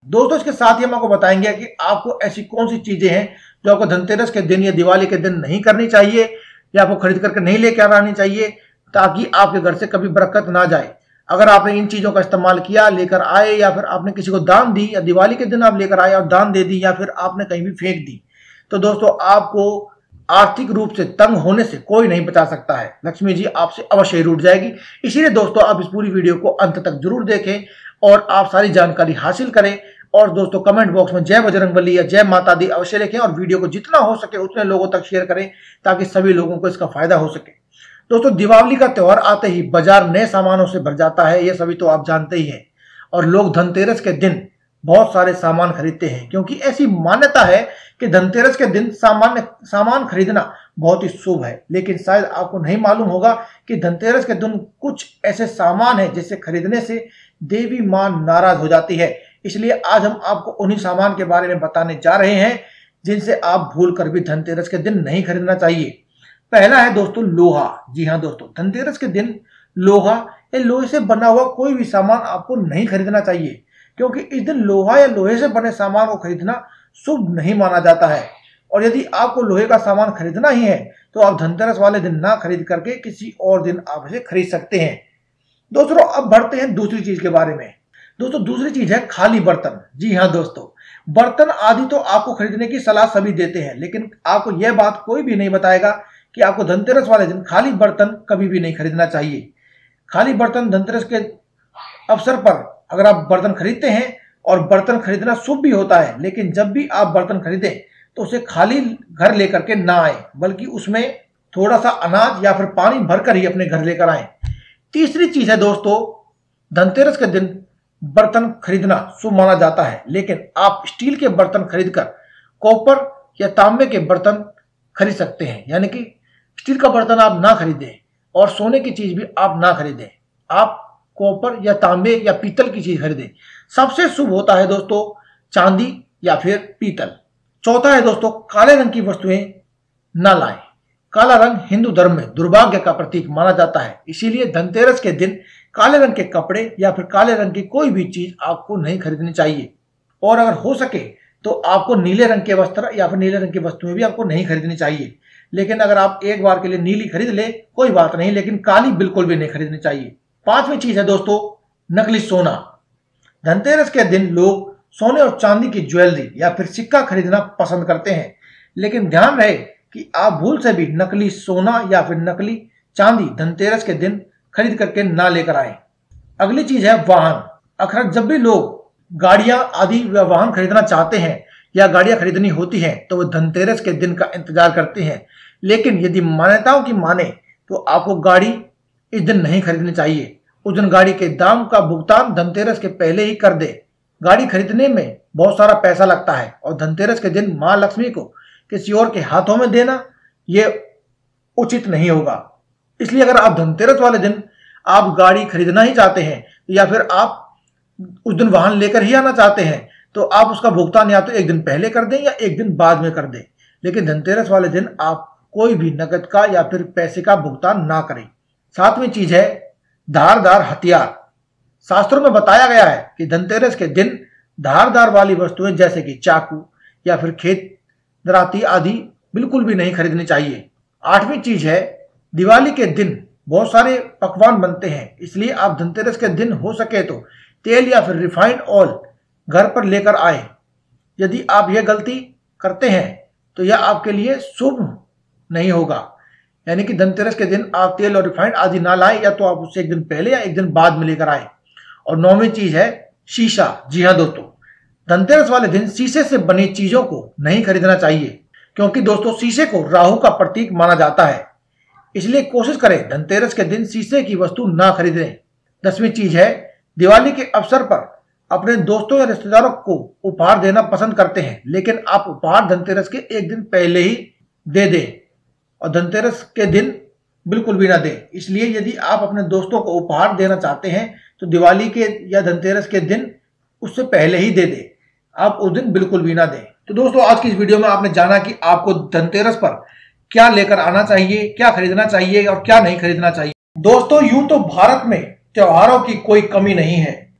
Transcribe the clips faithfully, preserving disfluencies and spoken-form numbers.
दोस्तों इसके साथ ही हम आपको बताएंगे कि आपको ऐसी कौन सी चीजें हैं जो आपको धनतेरस के दिन या दिवाली के दिन नहीं करनी चाहिए या आपको खरीद करके नहीं लेकर आनी चाहिए, ताकि आपके घर से कभी बरकत ना जाए। अगर आपने इन चीजों का इस्तेमाल किया, लेकर आए, या फिर आपने किसी को दान दी, या दिवाली के दिन आप लेकर आए और दान दे दी, या फिर आपने कहीं भी फेंक दी, तो दोस्तों आपको आर्थिक रूप से तंग होने से कोई नहीं बचा सकता है। लक्ष्मी जी आपसे अवश्य ही रूठ जाएगी। इसीलिए दोस्तों आप इस पूरी वीडियो को अंत तक जरूर देखें और आप सारी जानकारी हासिल करें। और दोस्तों कमेंट बॉक्स में जय बजरंगबली या जय माता दी अवश्य लिखें और वीडियो को जितना हो सके उतने लोगों तक शेयर करें ताकि सभी लोगों को इसका फायदा हो सके। दोस्तों दीपावली का त्योहार आते ही बाजार नए सामानों से भर जाता है, ये सभी तो आप जानते ही हैं। और लोग धनतेरस के दिन बहुत सारे सामान खरीदते हैं, क्योंकि ऐसी मान्यता है कि धनतेरस के दिन सामान्य सामान खरीदना बहुत ही शुभ है। लेकिन शायद आपको नहीं मालूम होगा कि धनतेरस के दिन कुछ ऐसे सामान है जिसे खरीदने से देवी मां नाराज हो जाती है। इसलिए आज हम आपको उन्हीं सामान के बारे में बताने जा रहे हैं जिनसे आप भूल कर भी धनतेरस के दिन नहीं खरीदना चाहिए। पहला है दोस्तों लोहा। जी हाँ दोस्तों, धनतेरस के दिन लोहा या लोहे से बना हुआ कोई भी सामान आपको नहीं खरीदना चाहिए, क्योंकि इस दिन लोहा या लोहे से बने सामान को खरीदना शुभ नहीं माना जाता है। और यदि आपको लोहे का सामान खरीदना ही है तो आप धनतेरस वाले दिन ना खरीद करके किसी और दिन आप इसे खरीद सकते हैं। दोस्तों अब बढ़ते हैं दूसरी चीज के बारे में। दोस्तों दूसरी चीज है खाली बर्तन। जी हाँ दोस्तों, बर्तन आदि तो आपको खरीदने की सलाह सभी देते हैं, लेकिन आपको यह बात कोई भी नहीं बताएगा कि आपको धनतेरस वाले दिन खाली बर्तन कभी भी नहीं खरीदना चाहिए। खाली बर्तन धनतेरस के अवसर पर अगर आप बर्तन खरीदते हैं, और बर्तन खरीदना शुभ भी होता है, लेकिन जब भी आप बर्तन खरीदें तो उसे खाली घर लेकर के ना आए, बल्कि उसमें थोड़ा सा अनाज या फिर पानी भरकर ही अपने घर लेकर आए। तीसरी चीज है दोस्तों, धनतेरस के दिन बर्तन खरीदना शुभ माना जाता है, लेकिन आप स्टील के बर्तन खरीदकर कॉपर या तांबे के बर्तन खरीद सकते हैं। यानी कि स्टील का बर्तन आप ना खरीदें और सोने की चीज भी आप ना खरीदें, आप कॉपर या तांबे या पीतल की चीज खरीदें। सबसे शुभ होता है दोस्तों चांदी या फिर पीतल। चौथा है दोस्तों काले रंग की वस्तुएं ना लाएं। काला रंग हिंदू धर्म में दुर्भाग्य का प्रतीक माना जाता है, इसीलिए धनतेरस के दिन काले रंग के कपड़े या फिर काले रंग की कोई भी चीज आपको नहीं खरीदनी चाहिए। और अगर हो सके तो आपको नीले रंग के वस्त्र या फिर नीले रंग की वस्तुएं भी आपको नहीं खरीदनी चाहिए। लेकिन अगर आप एक बार के लिए नीली खरीद ले कोई बात नहीं, लेकिन काली बिल्कुल भी नहीं खरीदनी चाहिए। पांचवी चीज है दोस्तों नकली सोना। धनतेरस के दिन लोग सोने और चांदी की ज्वेलरी या फिर सिक्का खरीदना पसंद करते हैं, लेकिन ध्यान रहे कि आप भूल से भी नकली सोना या फिर नकली चांदी धनतेरस के दिन खरीद करके ना लेकर आए। अगली चीज है वाहन। अक्सर जब भी लोग गाड़ियां आदि व वाहन खरीदना चाहते हैं या गाड़ियां खरीदनी होती हैं तो वो धनतेरस के दिन का इंतजार करते हैं, लेकिन यदि मान्यताओं की माने तो आपको गाड़ी इस दिन नहीं खरीदनी चाहिए। उस दिन गाड़ी के दाम का भुगतान धनतेरस के पहले ही कर दे। गाड़ी खरीदने में बहुत सारा पैसा लगता है और धनतेरस के दिन मां लक्ष्मी को किसी और के हाथों में देना ये उचित नहीं होगा। इसलिए अगर आप धनतेरस वाले दिन आप गाड़ी खरीदना ही चाहते हैं या फिर आप उस दिन वाहन लेकर ही आना चाहते हैं तो आप उसका भुगतान या तो एक दिन पहले कर दें या एक दिन बाद में कर दें, लेकिन धनतेरस वाले दिन आप कोई भी नकद का या फिर पैसे का भुगतान ना करें। सातवीं चीज है धारदार हथियार। शास्त्रों में बताया गया है कि धनतेरस के दिन धारदार वाली वस्तुएं जैसे कि चाकू या फिर खेत दराती आदि बिल्कुल भी नहीं खरीदनी चाहिए। आठवीं चीज है दिवाली के दिन बहुत सारे पकवान बनते हैं, इसलिए आप धनतेरस के दिन हो सके तो तेल या फिर रिफाइंड ऑयल घर पर लेकर आए। यदि आप यह गलती करते हैं तो यह आपके लिए शुभ नहीं होगा। यानी कि धनतेरस के दिन आप तेल और रिफाइंड आदि ना लाएं, या तो आप उससे एक दिन पहले या एक दिन बाद में लेकर आए। और नौवीं चीज है शीशा। जी हाँ दोस्तों, धनतेरस वाले दिन शीशे से बनी चीजों को नहीं खरीदना चाहिए, क्योंकि दोस्तों शीशे को राहु का प्रतीक माना जाता है। इसलिए कोशिश करें धनतेरस के दिन शीशे की वस्तु ना खरीदें। दसवीं चीज है दिवाली के अवसर पर अपने दोस्तों या रिश्तेदारों को उपहार देना पसंद करते हैं, लेकिन आप उपहार धनतेरस के एक दिन पहले ही दे दें और धनतेरस के दिन बिल्कुल भी ना दें। इसलिए यदि आप अपने दोस्तों को उपहार देना चाहते हैं तो दिवाली के या धनतेरस के दिन उससे पहले ही दे दें, आप उस दिन बिल्कुल भी ना दें। तो दोस्तों आज की इस वीडियो में आपने जाना कि आपको धनतेरस पर क्या लेकर आना चाहिए, क्या खरीदना चाहिए और क्या नहीं खरीदना चाहिए। दोस्तों यूं तो भारत में त्योहारों की कोई कमी नहीं है,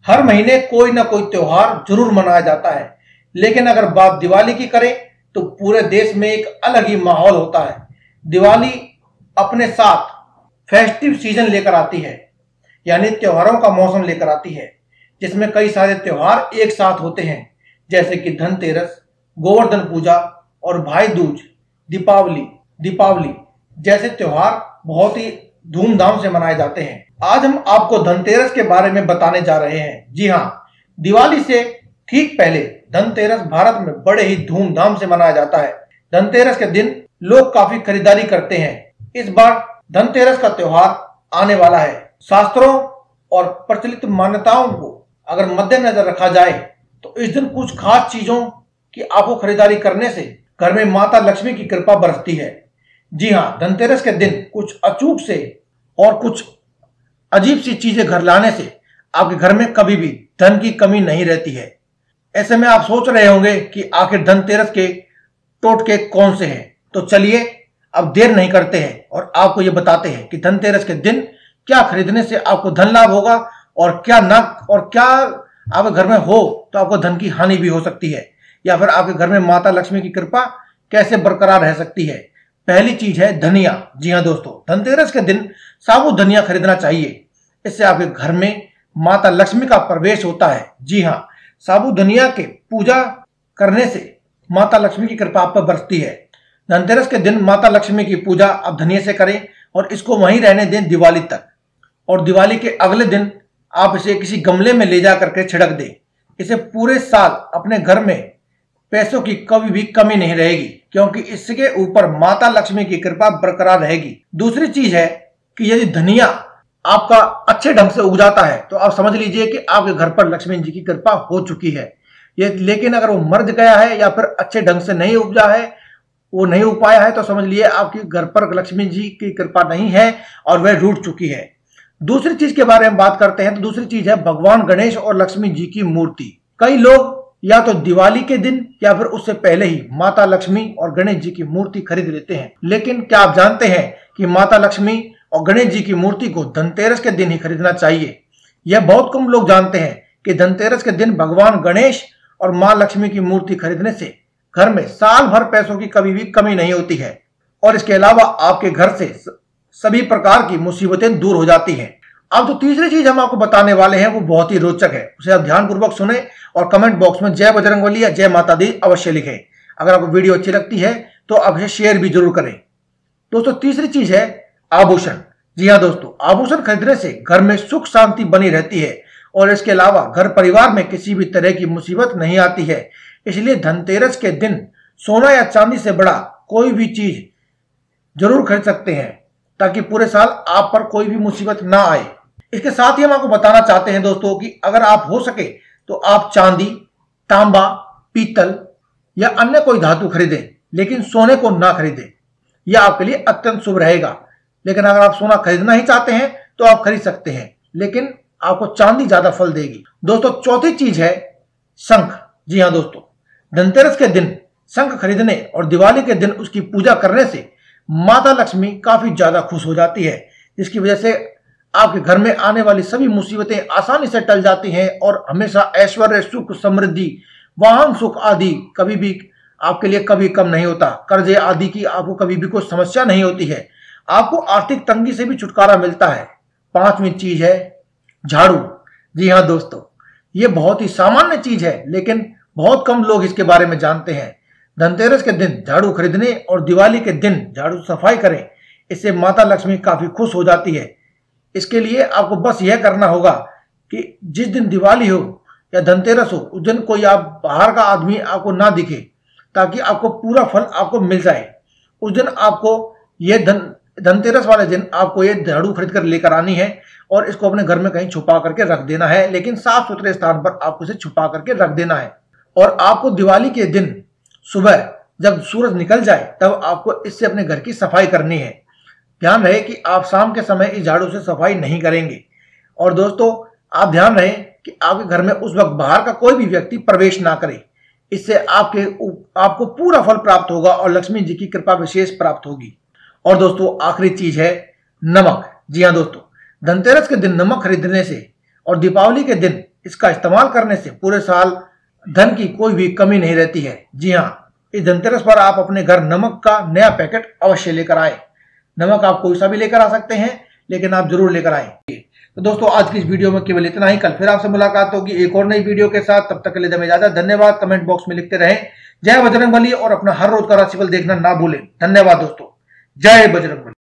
हर महीने कोई ना कोई त्योहार जरूर मनाया जाता है, लेकिन अगर बात दिवाली की करें तो पूरे देश में एक अलग ही माहौल होता है। दिवाली अपने साथ फेस्टिव सीजन लेकर आती है, यानी त्योहारों का मौसम लेकर आती है, जिसमें कई सारे त्योहार एक साथ होते हैं, जैसे कि धनतेरस, गोवर्धन पूजा और भाई दूज, दीपावली दीपावली जैसे त्योहार बहुत ही धूमधाम से मनाए जाते हैं। आज हम आपको धनतेरस के बारे में बताने जा रहे हैं। जी हाँ, दिवाली से ठीक पहले धनतेरस भारत में बड़े ही धूमधाम से मनाया जाता है। धनतेरस के दिन लोग काफी खरीदारी करते हैं। इस बार धनतेरस का त्योहार आने वाला है। शास्त्रों और प्रचलित मान्यताओं को अगर मद्देनजर रखा जाए तो इस दिन कुछ खास चीजों की आपको खरीदारी करने से घर में माता लक्ष्मी की कृपा बरसती है। जी हाँ, धनतेरस के दिन कुछ अचूक से और कुछ अजीब सी चीजें घर लाने से आपके घर में कभी भी धन की कमी नहीं रहती है। ऐसे में आप सोच रहे होंगे कि आखिर धनतेरस के टोटके कौन से हैं, तो चलिए अब देर नहीं करते हैं और आपको ये बताते हैं कि धनतेरस के दिन क्या खरीदने से आपको धन लाभ होगा और क्या ना, और क्या आपके घर में हो तो आपको धन की हानि भी हो सकती है, या फिर आपके घर में माता लक्ष्मी की कृपा कैसे बरकरार रह सकती है। पहली चीज है धनिया। जी हाँ दोस्तों, धनतेरस के दिन साबुत धनिया खरीदना चाहिए। इससे आपके घर में माता लक्ष्मी का प्रवेश होता है। जी हाँ, साबुत धनिया के पूजा करने से माता लक्ष्मी की कृपा आप पर बरसती है। धनतेरस के दिन माता लक्ष्मी की पूजा आप धनिया से करें और इसको वहीं रहने दें दिवाली तक, और दिवाली के अगले दिन आप इसे किसी गमले में ले जा करके छिड़क दें। इसे पूरे साल अपने घर में पैसों की कभी भी कमी नहीं रहेगी, क्योंकि इसके ऊपर माता लक्ष्मी की कृपा बरकरार रहेगी। दूसरी चीज है कि यदि धनिया आपका अच्छे ढंग से उग जाता है तो आप समझ लीजिए कि आपके घर पर लक्ष्मी जी की कृपा हो चुकी है। ये लेकिन अगर वो मर गया है या फिर अच्छे ढंग से नहीं उपजा है, वो नहीं उग पाया है, तो समझ लिए आपके घर पर लक्ष्मी जी की कृपा नहीं है और वह रूठ चुकी है। दूसरी चीज के बारे में बात करते हैं तो दूसरी चीज है भगवान गणेश और लक्ष्मी जी की मूर्ति। कई लोग या तो दिवाली के दिन या फिर उससे पहले ही माता लक्ष्मी और गणेश जी की मूर्ति खरीद लेते हैं, लेकिन क्या आप जानते हैं कि माता लक्ष्मी और गणेश जी की मूर्ति को धनतेरस के दिन ही खरीदना चाहिए। यह बहुत कम लोग जानते हैं कि धनतेरस के दिन भगवान गणेश और मां लक्ष्मी की मूर्ति खरीदने से घर में साल भर पैसों की कभी भी कमी नहीं होती है, और इसके अलावा आपके घर से सभी प्रकार की मुसीबतें दूर हो जाती हैं। अब जो तीसरी चीज हम आपको बताने वाले हैं वो बहुत ही रोचक है, उसे आप ध्यानपूर्वक सुने और कमेंट बॉक्स में जय बजरंगबली या जय माता दी अवश्य लिखें। अगर आपको वीडियो अच्छी लगती है तो आप इसे शेयर भी जरूर करें। दोस्तों, तीसरी चीज है आभूषण। जी हाँ दोस्तों, आभूषण खरीदने से घर में सुख शांति बनी रहती है और इसके अलावा घर परिवार में किसी भी तरह की मुसीबत नहीं आती है। इसलिए धनतेरस के दिन सोना या चांदी से बड़ा कोई भी चीज जरूर खरीद सकते हैं, ताकि पूरे साल आप पर कोई भी मुसीबत ना आए। इसके साथ ही हम आपको बताना चाहते हैं दोस्तों कि अगर आप हो सके तो आप चांदी, तांबा, पीतल या अन्य कोई धातु खरीदें, लेकिन सोने को ना खरीदें। यह आपके लिए अत्यंत शुभ रहेगा। लेकिन अगर आप सोना खरीदना ही चाहते हैं तो आप खरीद सकते हैं, लेकिन आपको चांदी ज्यादा फल देगी। दोस्तों, चौथी चीज है शंख। जी हाँ दोस्तों, धनतेरस के दिन शंख खरीदने और दिवाली के दिन उसकी पूजा करने से माता लक्ष्मी काफी ज्यादा खुश हो जाती है, जिसकी वजह से आपके घर में आने वाली सभी मुसीबतें आसानी से टल जाती हैं और हमेशा ऐश्वर्य, सुख, समृद्धि, वाहन सुख आदि कभी भी आपके लिए कभी कम नहीं होता। कर्जे आदि की आपको कभी भी कोई समस्या नहीं होती है। आपको आर्थिक तंगी से भी छुटकारा मिलता है। पांचवी चीज है झाड़ू। जी हाँ दोस्तों, ये बहुत ही सामान्य चीज है, लेकिन बहुत कम लोग इसके बारे में जानते हैं। धनतेरस के दिन झाड़ू खरीदने और दिवाली के दिन झाड़ू सफाई करें, इससे माता लक्ष्मी काफी खुश हो जाती है। इसके लिए आपको बस यह करना होगा कि जिस दिन दिवाली हो या धनतेरस हो, उस दिन कोई आप बाहर का आदमी आपको ना दिखे, ताकि आपको पूरा फल आपको मिल जाए। उस दिन आपको ये धन धनतेरस वाले दिन आपको ये झाड़ू खरीद कर लेकर आनी है और इसको अपने घर में कहीं छुपा करके रख देना है, लेकिन साफ सुथरे स्थान पर आपको इसे छुपा करके रख देना है। और आपको दिवाली के दिन सुबह जब सूरज निकल जाए तब आपको इससे अपने घर की सफाई करनी है। ध्यान रहे कि आप शाम के समय इस झाड़ू से सफाई नहीं करेंगे। और दोस्तों, आप ध्यान रहे कि आपके घर में उस वक्त बाहर का कोई भी व्यक्ति प्रवेश ना करे। इससे आपके आपको पूरा फल प्राप्त होगा और लक्ष्मी जी की कृपा विशेष प्राप्त होगी। और दोस्तों, आखिरी चीज है नमक। जी हाँ दोस्तों, धनतेरस के दिन नमक खरीदने से और दीपावली के दिन इसका इस्तेमाल करने से पूरे साल धन की कोई भी कमी नहीं रहती है। जी हाँ, इस धनतेरस पर आप अपने घर नमक का नया पैकेट अवश्य लेकर आए। नमक आप कोई सा भी लेकर आ सकते हैं, लेकिन आप जरूर लेकर आए। तो दोस्तों, आज की इस वीडियो में केवल इतना ही। कल फिर आपसे मुलाकात होगी एक और नई वीडियो के साथ। तब तक के लिए दे इजाजत। धन्यवाद। कमेंट बॉक्स में लिखते रहें जय बजरंगबली और अपना हर रोज का राशिफल देखना ना भूलें। धन्यवाद दोस्तों। जय बजरंगबली।